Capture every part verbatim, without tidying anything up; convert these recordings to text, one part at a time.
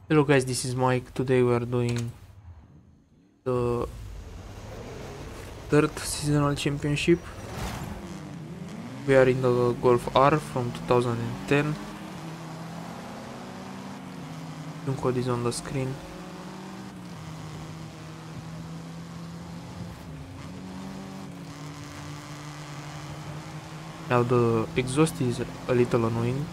Hello guys, this is Mike. Today we are doing the third seasonal championship. We are in the Golf R from two thousand ten. The code is on the screen. Now the exhaust is a little annoying.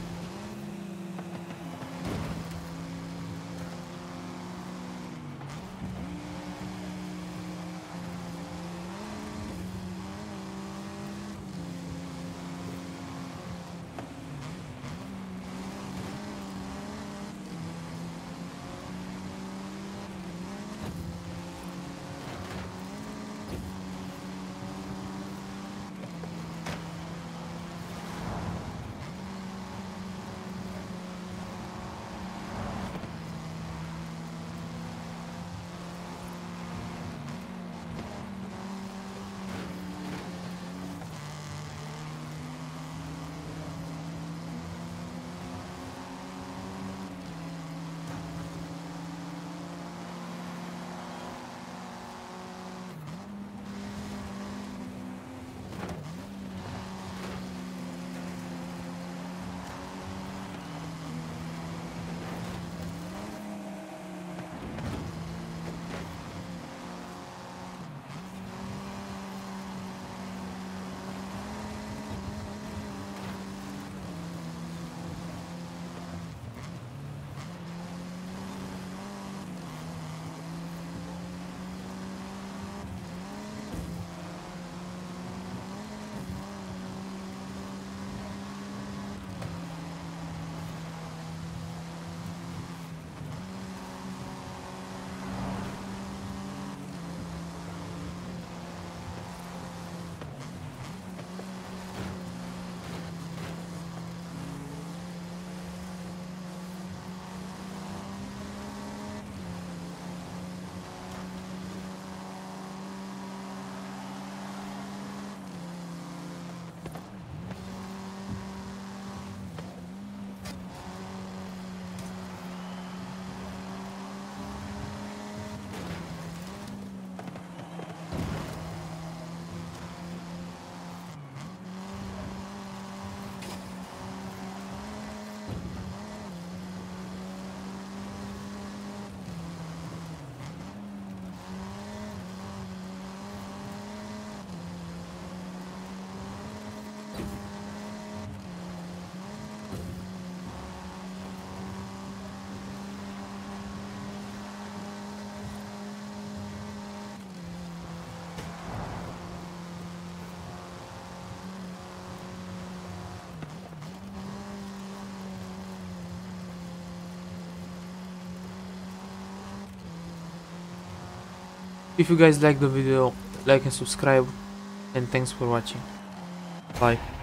If you guys like the video, like and subscribe, and thanks for watching. Bye.